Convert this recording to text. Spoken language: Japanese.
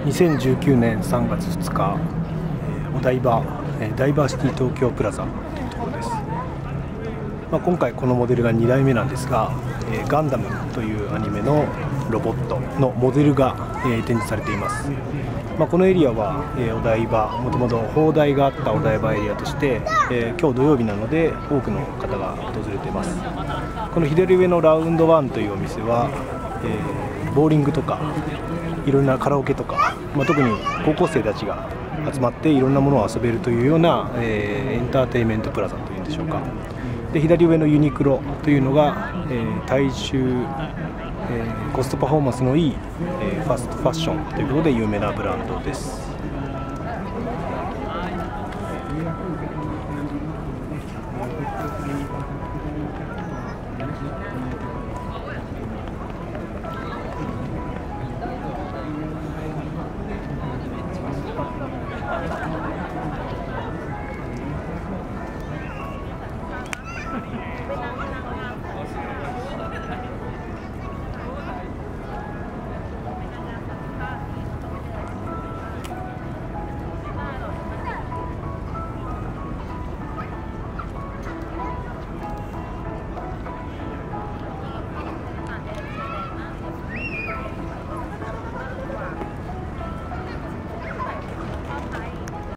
2019年3月2日、お台場、ダイバーシティ東京プラザというところです。今回このモデルが2代目なんですが、ガンダムというアニメのロボットのモデルが、展示されています。このエリアは、お台場、もともと砲台があったお台場エリアとして、今日土曜日なので多くの方が訪れています。この左上のラウンドワンというお店は、ボーリングとかいろんなカラオケとか、特に高校生たちが集まっていろんなものを遊べるというような、エンターテインメントプラザというんでしょうか。で左上のユニクロというのが、大衆、コストパフォーマンスのいい、ファストファッションということで有名なブランドです。